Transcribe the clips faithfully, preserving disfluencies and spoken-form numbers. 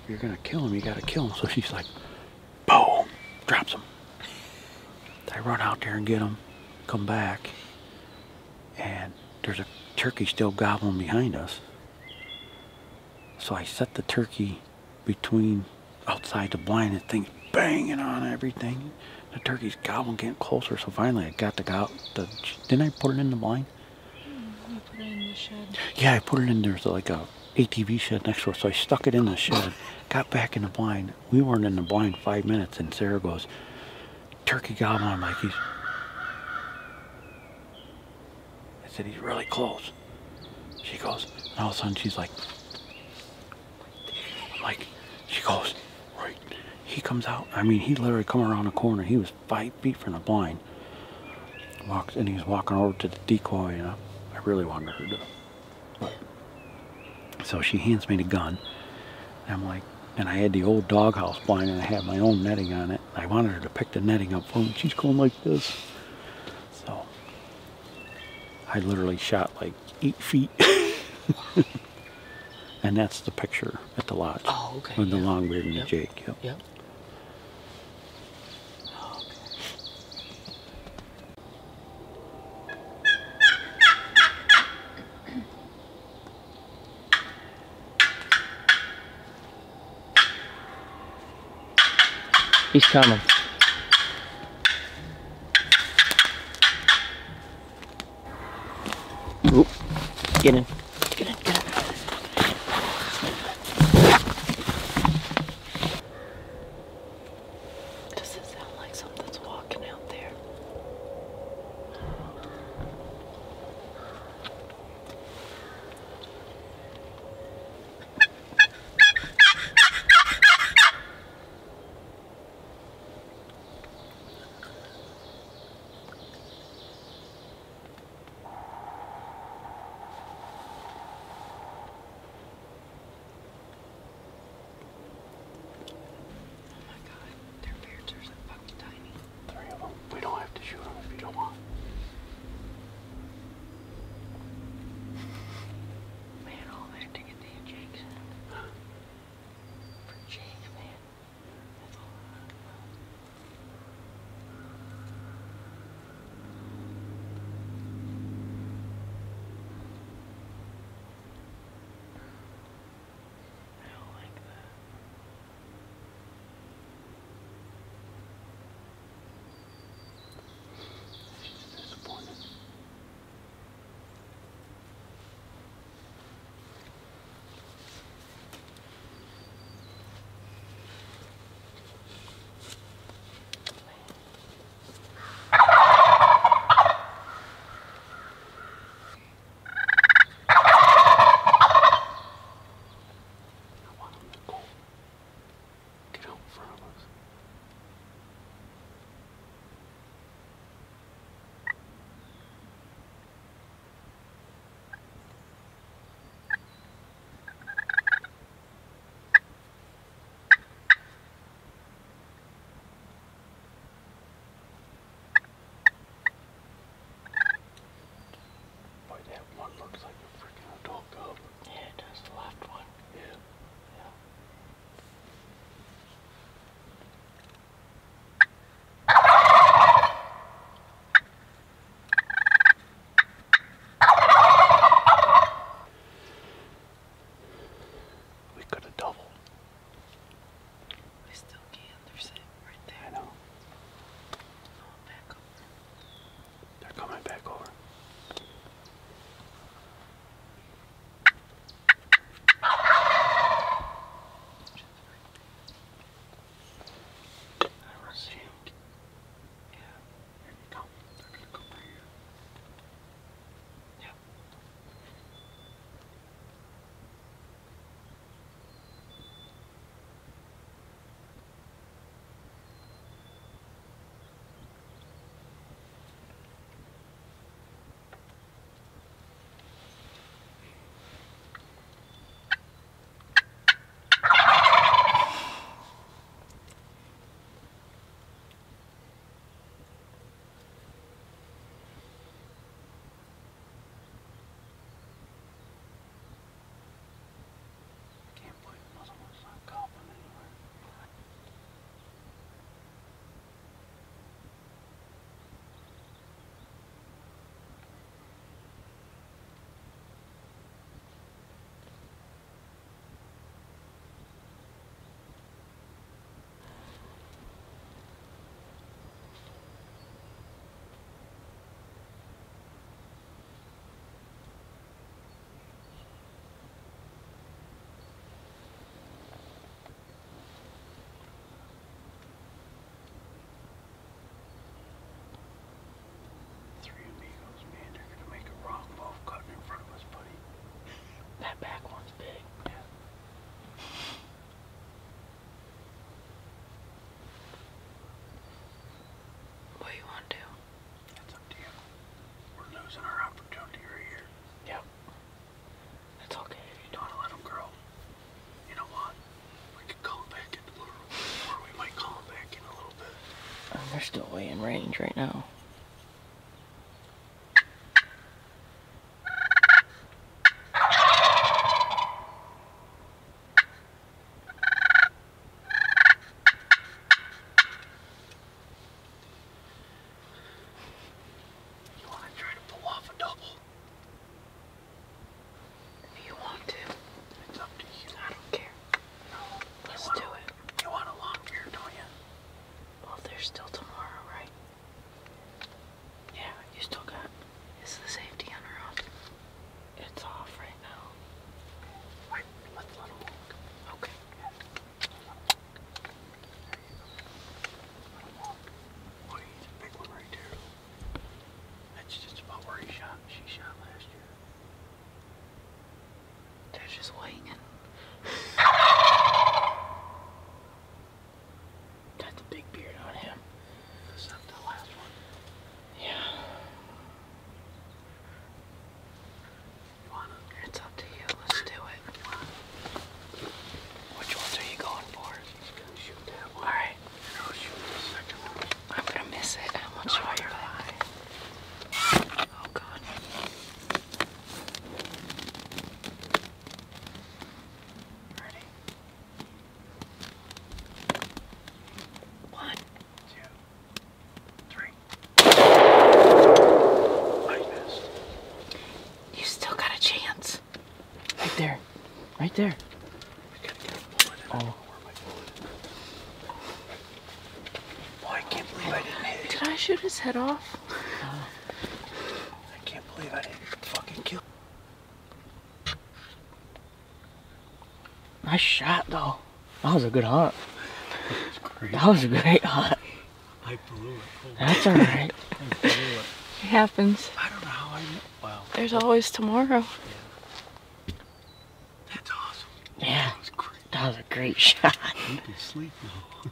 if you're gonna kill him, you gotta kill him. So she's like, boom, drops him. I run out there and get him, come back, and there's a turkey still gobbling behind us. So I set the turkey between outside the blind, and thing's banging on everything. The turkey's gobbling, getting closer. So finally, I got the gob. The didn't I put it in the blind? Mm, you put it in the shed. Yeah, I put it in. There's like a A T V shed next to us, so I stuck it in the shed. Got back in the blind. We weren't in the blind five minutes, and Sarah goes, "Turkey gobbling." I'm like, he's. I said, he's really close. She goes, and all of a sudden she's like, I'm like, she goes, right. He comes out. I mean, he literally come around the corner. He was five feet from the blind. Walks, and he's walking over to the decoy, and I, I really wanted her to. But, so she hands me the gun, and I'm like, and I had the old doghouse blind, and I had my own netting on it. I wanted her to pick the netting up for me. She's going like this. So I literally shot like eight feet. And that's the picture at the lodge. Oh, okay. With the yeah. Longbeard and Yep. the Jake. Yep. Yep. He's coming. Oop. Get in. Get in, get in. Does it sound like something's walking out there? They're still way in range right now. You want to try to pull off a double? If you want to. It's up to you. I don't care. No. Let's You want do a- it. You want a long beer, don't you? Well, there's still tomorrow, right? Yeah, you still got. Is the safety on or off? It's off right now. Wait, let's let him walk. Okay. Oh, he's a big one right there. That's just about where he shot. She shot last year. They're just waiting. That's a big beard on him. Is that the last one? Yeah. You wanna? It's up to you. Let's do it. Which ones are you going for? He's gonna shoot that one. Alright. And I'll shoot the second one. I'm gonna miss it. How much No, are you're you? fine. Oh god. Ready? One. Two. Three. I missed. You still got a chance. Right there. Right there. I gotta get a bullet in. I don't know where my bullet is. Oh, I can't believe I didn't hit it. Did I shoot his head off? I can't believe I didn't fucking kill him. Nice shot though. That was a good hunt. That's great. That was a great hunt. I blew it. Oh, That's alright. I blew it. It happens. I don't know how I knew. Wow. There's always tomorrow. That's awesome. Yeah. That was great. That was a great shot. You can sleep now.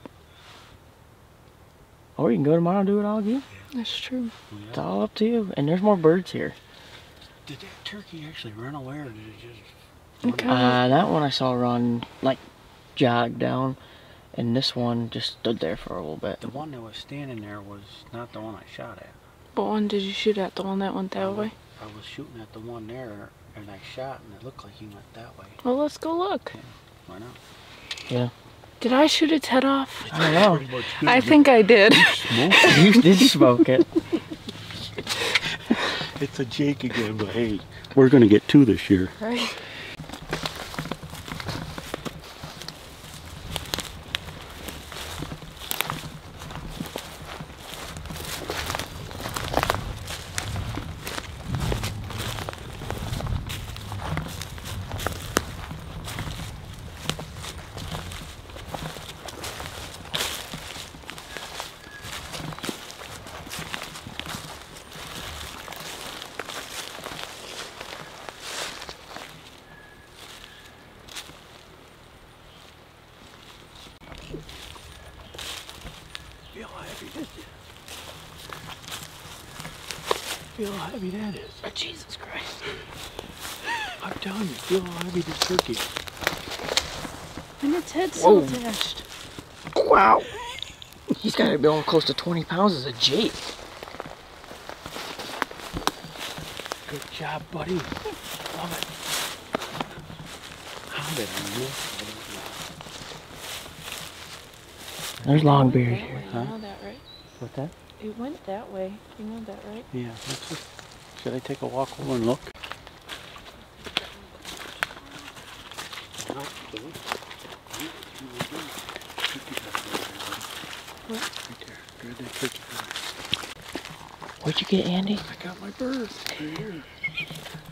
Or you can go tomorrow and do it all again. That's true. It's all up to you. And there's more birds here. Did that turkey actually run away or did it just... Okay. Uh, that one I saw run, like, jog down. And this one just stood there for a little bit. The one that was standing there was not the one I shot at. What one did you shoot at? The one that went I that was- way? I was shooting at the one there and I shot and it looked like he went that way. Well, let's go look. Why not? Yeah. Did I shoot its head off? I don't know. Pretty much I good, think I did. but smoke. You did smoke it. It's a Jake again, but hey, we're gonna get two this year. Right. Feel how heavy this is. Feel how heavy that is. Oh, Jesus Christ. I'm telling you, feel how heavy this turkey is. And its head's still Whoa. attached. Wow. He's got to be almost close to twenty pounds as a Jake. Good job, buddy. Love it. How did I miss? I don't know. There's Longbeard That here. way, Huh? You know that, right? What's that? It went that way. You know that, right? Yeah, let's just, should I take a walk over and look? What? Right there. Grab that turkey bird. Where'd you get Andy? I got my bird. Right here.